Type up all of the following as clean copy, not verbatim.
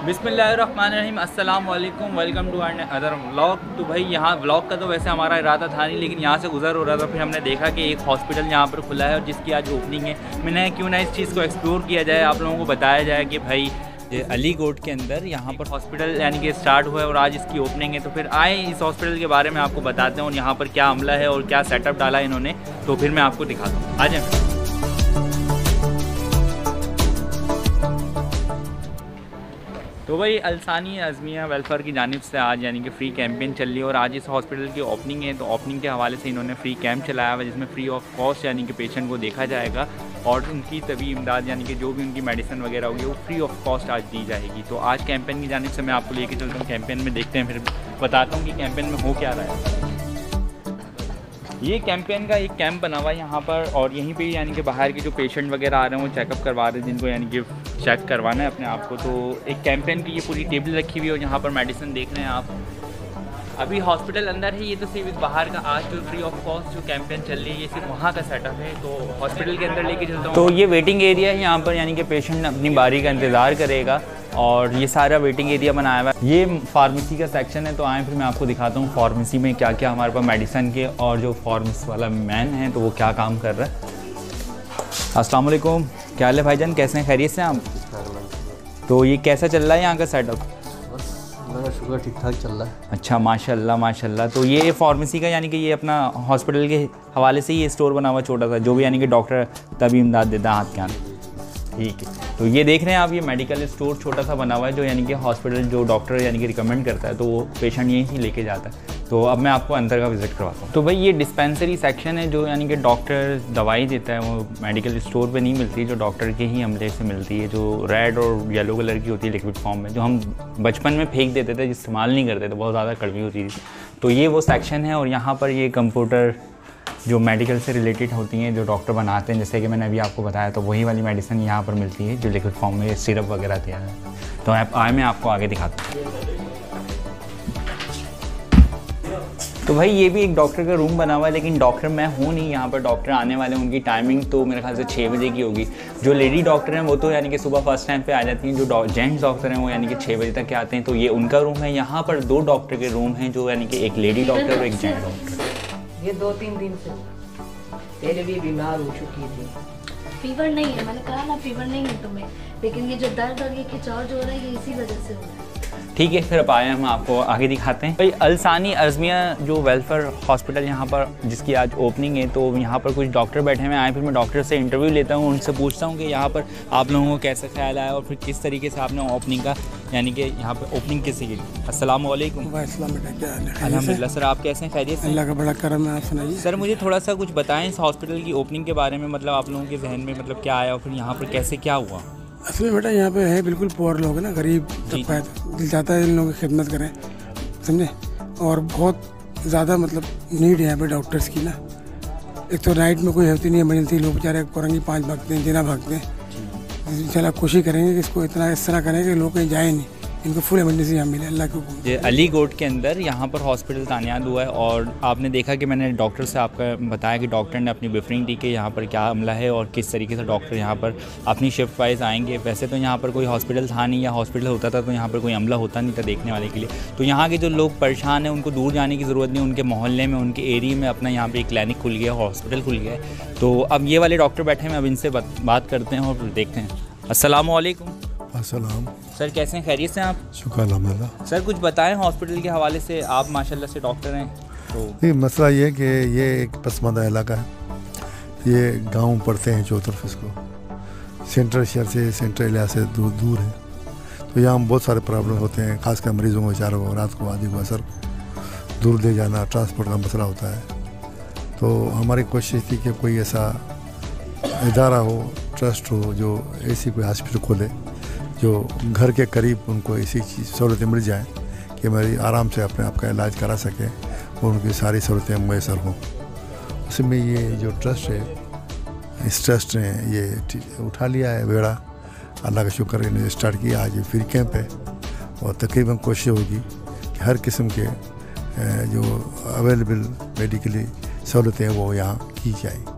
बिस्मिल्लाहिर्रहमानिर्रहीम, अस्सलाम वालेकुम, welcome to our other vlog. तो भाई यहाँ व्लॉग का तो वैसे हमारा इरादा था नहीं, लेकिन यहाँ से गुजर हो रहा था, फिर हमने देखा कि एक हॉस्पिटल यहाँ पर खुला है और जिसकी आज ओपनिंग है। मैंने क्यों ना इस चीज़ को एक्सप्लोर किया जाए, आप लोगों को बताया जाए कि भाई अलीगढ़ के अंदर यहाँ पर हॉस्पिटल यानी कि स्टार्ट हुआ है और आज इसकी ओपनिंग है। तो फिर आए इस हॉस्पिटल के बारे में आपको बताते हैं और यहाँ पर क्या अमला है और क्या सेटअप डाला है इन्होंने, तो फिर मैं आपको दिखाता हूँ। आ जाए। तो भाई अलसानी अज़मिया वेलफेयर की जानिब से आज यानी कि फ़्री कैंपेन चल रही है और आज इस हॉस्पिटल की ओपनिंग है। तो ओपनिंग के हवाले से इन्होंने फ़्री कैंप चलाया हुआ है जिसमें फ़्री ऑफ कॉस्ट यानी कि पेशेंट को देखा जाएगा और उनकी तबी इमदाद यानी कि जो भी उनकी मेडिसिन वगैरह होगी वो फ्री ऑफ कॉस्ट आज दी जाएगी। तो आज कैंपेन की जानिब से मैं आपको लेके चलता हूँ कैंपेन में, देखते हैं फिर बताता हूँ कि कैंपेन में हो क्या रहा है। ये कैंपेन का एक कैंप बना हुआ है यहाँ पर और यहीं पे यानी कि बाहर के जो पेशेंट वगैरह आ रहे हैं वो चेकअप करवा रहे हैं, जिनको यानी कि चेक करवाना है अपने आप को। तो एक कैंपेन की ये पूरी टेबल रखी हुई है और यहाँ पर मेडिसिन देख रहे हैं आप। अभी हॉस्पिटल अंदर है, ये तो सिर्फ बाहर का आज जो फ्री ऑफ कॉस्ट जो कैंपेन चल रही है ये सिर्फ वहाँ का सेटअप है। तो हॉस्पिटल के अंदर लेके चलता हूँ। तो ये वेटिंग एरिया है यहाँ पर, यानी कि पेशेंट अपनी बारी का इंतज़ार करेगा और ये सारा वेटिंग एरिया बनाया हुआ है। ये फार्मेसी का सेक्शन है, तो आए फिर मैं आपको दिखाता हूँ फार्मेसी में क्या क्या हमारे पास मेडिसिन के और जो फार्मेसी वाला मैन है तो वो क्या काम कर रहा है। अस्सलाम वालेकुम, क्या हाल है भाईजान, कैसे हैं, खैरियत से आप? तो ये कैसा चल रहा है यहाँ का सेटअप? शुगर ठीक ठाक चल रहा है। अच्छा, माशाल्लाह माशाल्लाह। तो ये फार्मेसी का यानी कि ये अपना हॉस्पिटल के हवाले से ये स्टोर बना हुआ छोटा सा, जो भी यानी कि डॉक्टर तभी इमदाद देता है हाथ के आने। ठीक है, तो ये देख रहे हैं आप, ये मेडिकल स्टोर छोटा सा बना हुआ है जो यानी कि हॉस्पिटल जो डॉक्टर यानी कि रिकमेंड करता है तो वो पेशेंट यहीं से लेके जाता है। तो अब मैं आपको अंदर का विज़िट करवाता हूँ। तो भाई ये डिस्पेंसरी सेक्शन है जो यानी कि डॉक्टर दवाई देता है, वो मेडिकल स्टोर पे नहीं मिलती, जो डॉक्टर के ही अमले से मिलती है, जो रेड और येलो कलर की होती है लिक्विड फॉर्म में, जो हम बचपन में फेंक देते थे, इस्तेमाल नहीं करते थे, बहुत ज़्यादा कड़वी होती थी। तो ये वो सेक्शन है और यहाँ पर ये कंप्यूटर जो मेडिकल से रिलेटेड होती हैं जो डॉक्टर बनाते हैं, जैसे कि मैंने अभी आपको बताया, तो वही वाली मेडिसिन यहाँ पर मिलती है जो लिक्विड फॉर्म में सिरप वगैरह दिया है। तो आए मैं आपको आगे दिखाता हूँ। तो भाई ये भी एक डॉक्टर का रूम बना हुआ है, लेकिन डॉक्टर मैं हूँ नहीं यहाँ पर, डॉक्टर आने वाले हैं, उनकी टाइमिंग तो मेरे ख्याल से 6 बजे की होगी। जो लेडी डॉक्टर हैं वो तो यानी कि सुबह फर्स्ट टाइम पे आ जाती हैं, जो जेंट्स डॉक्टर हैं वो यानी कि 6 बजे तक के आते हैं। तो ये उनका रूम है। यहाँ पर 2 डॉक्टर के रूम हैं, जो यानी कि एक लेडी डॉक्टर और एक जेंट्स डॉक्टर। ये 2-3 दिन से पहले भी बीमार हो चुकी थी। फीवर नहीं है, मैंने कहा ना फीवर नहीं है तुम्हें, लेकिन ये जो दर्द और ये खिंचाव जो हो रहा है ये इसी वजह से हो रहा है। ठीक है, फिर अब आए हम आपको आगे दिखाते हैं। भाई अलसानी अज़मिया जो वेलफेयर हॉस्पिटल यहाँ पर जिसकी आज ओपनिंग है, तो यहाँ पर कुछ डॉक्टर बैठे हुए आए, फिर मैं डॉक्टर से इंटरव्यू लेता हूँ, उनसे पूछता हूँ कि यहाँ पर आप लोगों को कैसा ख्याल आया और फिर किस तरीके से आपने ओपनिंग का यानी कि यहाँ पर ओपनिंग कैसे की। अस्सलाम वालेकुम। अल्हम्दुलिल्लाह सर, आप कैसे हैं, खैरियत से? अल्लाह का बड़ा करम है, आप सुनाइए। सर मुझे थोड़ा सा कुछ बताएं इस हॉस्पिटल की ओपनिंग के बारे में, मतलब आप लोगों के जहन में मतलब क्या आया और फिर यहाँ पर कैसे क्या हुआ? असल में बेटा यहाँ पे है बिल्कुल पुअर लोग है ना, गरीब तबका है, दिल चाहता है इन लोगों की खिदमत करें, समझे। और बहुत ज़्यादा मतलब नीड है यहाँ पे डॉक्टर्स की ना। एक तो नाइट में कोई होती नहीं इमरजेंसी, लोग बेचारे कोरंगी 5 भागते हैं, दिना भागते हैं। इंशाल्लाह कोशिश करेंगे कि इसको इतना इस तरह करें कि लोग कहीं जाए नहीं, इनको फुल इमरजेंसी यहाँ मिले, अल्लाह के हुक्म। ये अलीगढ़ के अंदर यहाँ पर हॉस्पिटल तानियाद हुआ है और आपने देखा कि मैंने डॉक्टर से आपका बताया कि डॉक्टर ने अपनी ब्रीफिंग दी कि यहाँ पर क्या अमला है और किस तरीके से डॉक्टर यहाँ पर अपनी शिफ्ट वाइज आएंगे। वैसे तो यहाँ पर कोई हॉस्पिटल था नहीं, या हॉस्पिटल होता था तो यहाँ पर कोई अमला होता नहीं था देखने वाले के लिए। तो यहाँ के जो लोग परेशान हैं उनको दूर जाने की ज़रूरत नहीं, उनके मोहल्ले में उनके एरिया में अपना यहाँ पर एक क्लिनिक खुल गया, हॉस्पिटल खुल गया है। तो अब ये वाले डॉक्टर बैठे हैं, अब इनसे बात करते हैं और देखते हैं। अस्सलाम वालेकुम। अस्सलाम सर, कैसे हैं, खैरियत से आप? शुक्र अल्हम्दुलिल्लाह। सर कुछ बताएं हॉस्पिटल के हवाले से, आप माशाल्लाह से डॉक्टर हैं तो। नहीं, मसला ये है कि ये एक पसमानदा इलाका है, ये गांव पड़ते हैं चौथर तरफ, इसको सेंट्रल शहर से सेंट्रल एरिया से दूर है। तो यहाँ बहुत सारे प्रॉब्लम होते हैं, खासकर मरीजों को बेचारों को रात को आदि को असर दूर ले जाना, ट्रांसपोर्ट का मसला होता है। तो हमारी कोशिश थी कि कोई ऐसा इदारा हो, ट्रस्ट हो, जो ऐसी कोई हॉस्पिटल खोले जो घर के करीब उनको ऐसी चीज़ सहूलतें मिल जाएँ कि हमारी आराम से अपने आप का इलाज करा सकें और उनकी सारी सहूलतें मैसर हों। उसमें ये जो ट्रस्ट है, इस ट्रस्ट ने ये उठा लिया है बेड़ा, अल्लाह का शुक्र इन्हें स्टार्ट किया। आज ये फ्री कैंप है और तकरीबन कोशिश होगी कि हर किस्म के जो अवेलेबल मेडिकली सहूलतें हैं वो यहाँ की जाए।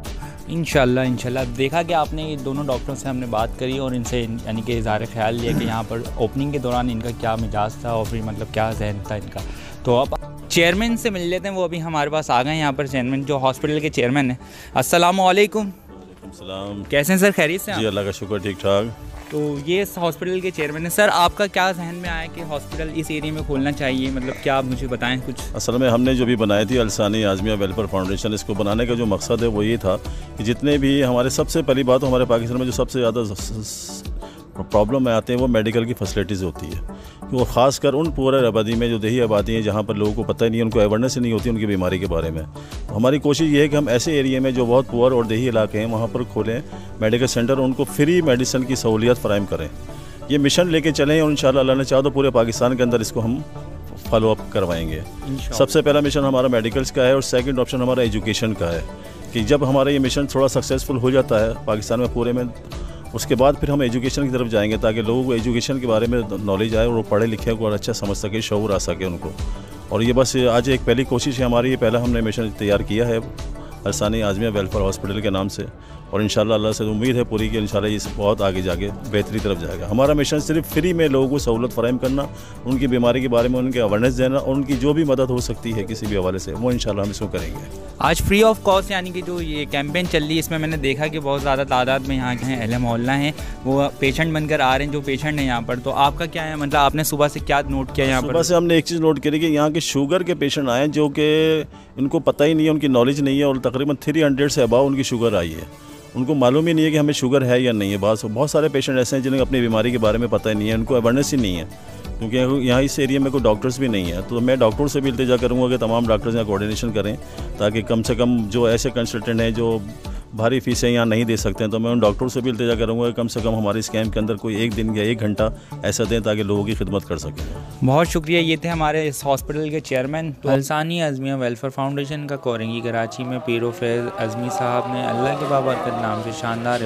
इंशाल्लाह इंशाल्लाह। देखा कि आपने ये दोनों डॉक्टरों से हमने बात करी और इनसे यानी कि इज़हार ख्याल लिया कि यहाँ पर ओपनिंग के दौरान इनका क्या मिजाज था और फिर मतलब क्या जहन था इनका। तो अब चेयरमैन से मिल लेते हैं, वो अभी हमारे पास आ गए यहाँ पर, चेयरमैन जो हॉस्पिटल के चेयरमैन हैं। अस्सलामु अलैकुम। सलाम। कैसे हैं सर, खैरियत से? जी अल्लाह का शुक्र, ठीक ठाक। तो ये इस हॉस्पिटल के चेयरमैन हैं सर, आपका क्या जहन में आया कि हॉस्पिटल इस एरिया में खोलना चाहिए, मतलब क्या आप मुझे बताएं कुछ? असल में हमने जो भी बनाई थी अल्सानी आज़मिया वेलफेयर फाउंडेशन, इसको बनाने का जो मकसद है वो ये था कि जितने भी हमारे, सबसे पहली बात तो हमारे पाकिस्तान में जो सबसे ज़्यादा प्रॉब्लम में आते हैं वो मेडिकल की फैसिलिटीज़ होती है, वो ख़ासकर उन पूरे आबादी में जो देही आबादी है जहाँ पर लोगों को पता ही नहीं है, उनको अवेयरनेस ही नहीं होती उनकी बीमारी के बारे में। तो हमारी कोशिश ये है कि हम ऐसे एरिया में जो बहुत पुअर और देही इलाके हैं वहाँ पर खोलें मेडिकल सेंटर, उनको फ्री मेडिसिन की सहूलियत फ़राहम करें। ये मिशन लेके चलें और इंशाअल्लाह अल्लाह ने चाहा तो पूरे पाकिस्तान के अंदर इसको हम फॉलो अप करवाएंगे। सबसे पहला मिशन हमारा मेडिकल्स का है और सेकंड ऑप्शन हमारा एजुकेशन का है कि जब हमारा ये मिशन थोड़ा सक्सेसफुल हो जाता है पाकिस्तान में पूरे में, उसके बाद फिर हम एजुकेशन की तरफ जाएंगे ताकि लोगों को एजुकेशन के बारे में नॉलेज आए और वो पढ़े लिखे को और अच्छा समझ सके, शऊर आ सके उनको। और ये बस आज एक पहली कोशिश है हमारी, ये पहला हमने मिशन तैयार किया है अल्सानी आज़मिया वेलफेयर हॉस्पिटल के नाम से, और इंशाल्लाह अल्लाह से उम्मीद है पूरी कि इंशाल्लाह ये बहुत आगे जाके बेहतरी तरफ जाएगा। हमारा मिशन सिर्फ फ्री में लोगों को सहूलत फ़राहम करना, उनकी बीमारी के बारे में उनके अवेयरनेस देना और उनकी जो भी मदद हो सकती है किसी भी हवाले से वो इंशाल्लाह हम इसको करेंगे। आज फ्री ऑफ कॉस्ट यानी कि जो ये कैंपेन चल रही है, इसमें मैंने देखा कि बहुत ज़्यादा तादाद में यहाँ के हैं अहले मोहल्ला हैं, वो पेशेंट बनकर आ रहे हैं, जो पेशेंट हैं यहाँ पर। तो आपका क्या है, मतलब आपने सुबह से क्या नोट किया यहाँ पर? सुबह से हमने एक चीज़ नोट करी कि यहाँ के शुगर के पेशेंट आए जो कि इनको पता ही नहीं है, उनकी नॉलेज नहीं है और तकरीबन 300 से अबाव उनकी शुगर आई है, उनको मालूम ही नहीं है कि हमें शुगर है या नहीं है। बहुत सारे पेशेंट ऐसे हैं जिन्हें अपनी बीमारी के बारे में पता ही नहीं है, उनको अवेयरनेस ही नहीं है, क्योंकि यहाँ इस एरिया में कोई डॉक्टर्स भी नहीं है। तो मैं डॉक्टर से भी इल्तिजा करूँगा कि तमाम डॉक्टर्स यहाँ कोऑर्डिनेशन करें ताकि कम से कम जो ऐसे कंसल्टेंट हैं जो भारी फीसें यहाँ नहीं दे सकते हैं, तो मैं उन डॉक्टरों से भी इल्तिजा करूँगा कि कम से कम हमारे इस कैंप के अंदर कोई एक दिन या 1 घंटा ऐसा दें ताकि लोगों की खिदमत कर सकें। बहुत शुक्रिया। ये थे हमारे इस हॉस्पिटल के चेयरमैन। तो अल्सानी आज़मिया वेलफेयर फाउंडेशन का कोरंगी कराची में पीर फैज़ अज़मी साहब ने अल्लाह के बाबरकत नाम से शानदार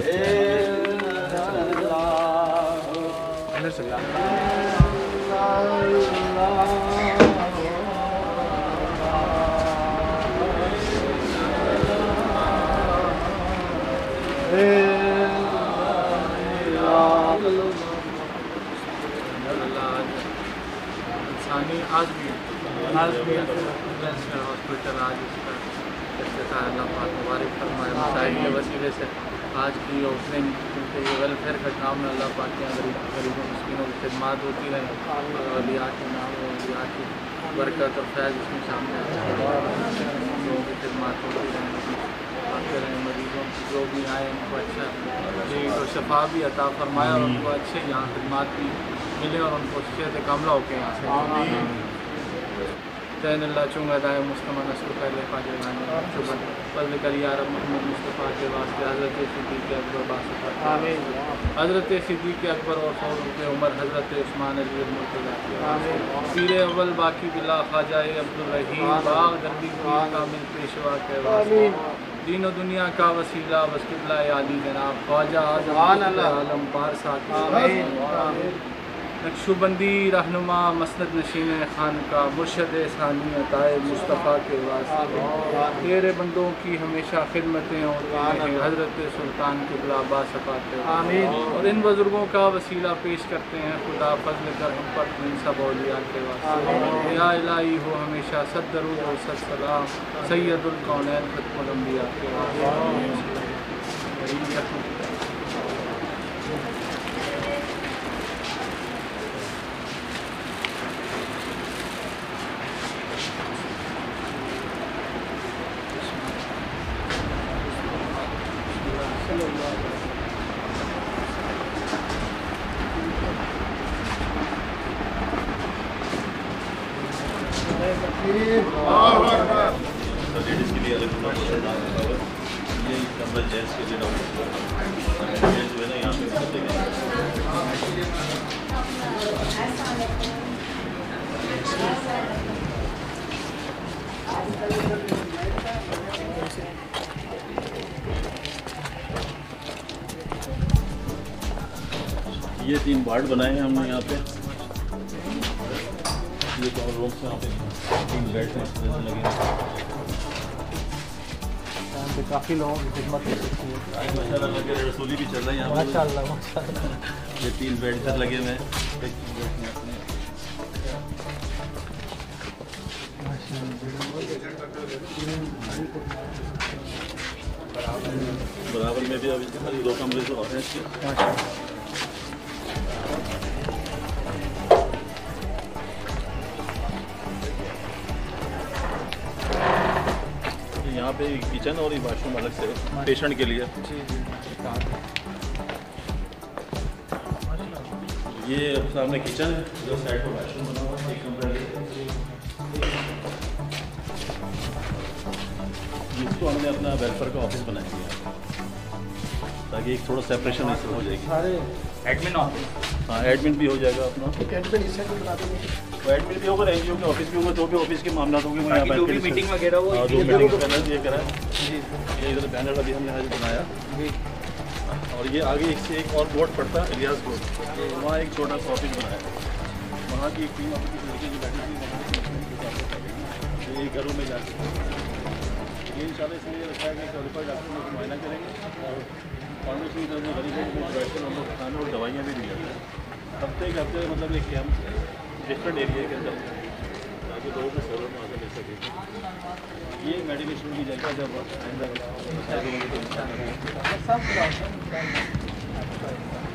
हॉस्पिटल आज इसका इफ्तिताह अल्लाह पाक मुबारक फरमाए मसाइल के वसीले से आज की ओपनिंग, क्योंकि ये वेलफेयर का काम है, अल्लाह पाक के गरीबों मुस्किनों की खिदमत होती रहे और अलियात के नाम और अलियात की बरकत और फैज़ इसमें सामने लोगों की खिदमत होती रहे, आते रहे मरीजों जो भी आए उनको अच्छा जी और शफा भी अता फरमाए और उनको अच्छे यहाँ खिदमत भी मिले और उनको सेहत कामला होकर यहाँ से तैन अल्लाह चूँगा दाए मुस्तमा नस्ल पहले फाजरान फजल कर या रब मोहम्मद मुस्तफ़ा के वास्ते हज़रत सिद्दीक़ अकबर बासफ़ा, हज़रत सिद्दीक़ अकबर और फ़ारूक़ उमर, हज़रत उस्मान अली मुर्तज़ा, पीर अव्वल बाकी बिला ख्वाजा अब्दुल रहीम बाग दरबी कामिल पेशवा के वास्ते, दीन और दुनिया का वसीला वस्किबला आली जनाब ख्वाजा आलम पारसा नक्शबंदी रहनुमा मसनद नशीन खान का मुर्शद सानी अताए मुस्तफ़ा के वास्ते, तेरे बंदों की हमेशा खिदमतें होती हैं हज़रत सुल्तान क़िबला बासफ़ा के वास्ते, और इन बुज़ुर्गों का वसीला पेश करते हैं खुदा फजल कर हम पर इन सब औलिया के वास्ते। या इलाही हो हमेशा सद दरूद और सद सलाम सैयदुल कौनैन ख़त्मुल अंबिया के वास्ते। लेडीज़ के लिए अलग ये कंबल जेंट्स के लिए डॉक्टर जो है ना यहाँ पे ये 3 वार्ड बनाए हैं हमने यहाँ पे, ये तो रूम से यहाँ पे 3 बेड लगे हैं। से काफ़ी लोगों की खिदमत हो सकती है। माशाल्लाह लगे रसोली भी चल रहा है यहाँ पर। माशाल्लाह माशाल्लाह। ये 3 बेड इधर लगे हुए हैं। बराबर में भी अभी 2 कमरे से और हैं इसके। यहाँ पे किचन और ये वाशरूम अलग से पेशेंट के लिए। जी जी। ये सामने किचन है, जो साइड पर वाशरूम बना हुआ है, 1 कमरा है। इसको हमने अपना वेलफेयर का ऑफिस बनाया है ताकि एक थोड़ा सेपरेशन इससे हो जाएगी। सारे एडमिन ऑफिस। हाँ एडमिन भी हो जाएगा अपना। एडमिन इससे भी बना देंगे। तो एडमिन भी होगा, एनजीओ के ऑफिस भी होगा, जो भी ऑफिस के मामला होंगे वो यहाँ जो भी मीटिंग वगैरह वो जो मीटिंग पैनल ये करा है। ये इधर बैनर अभी हमने आज बनाया। और ये आगे इससे एक और बोर्ड पड़ता है इलियास बोर्ड, वहाँ एक छोटा सा ऑफिस बनाया है। वहाँ की एक टीम अपनी लड़की की बैठी थी, ये घरों में जाके ये इंशाल्लाह इसलिए रखा है कि क्वालिफाइड डॉक्टर लोग मुआयना करेंगे और फाउंडेशन की तरफ से गरीबों को बैठकर हम लोग खाने और दवाइयाँ भी दी जाती हैं। हफ्ते के हफ्ते मतलब एक कैंप डिफरेंट एरिया के अंदर ताकि लोगों को सहूलत हासिल ले सके। ये मेडिकेशन की जगह जब अंदर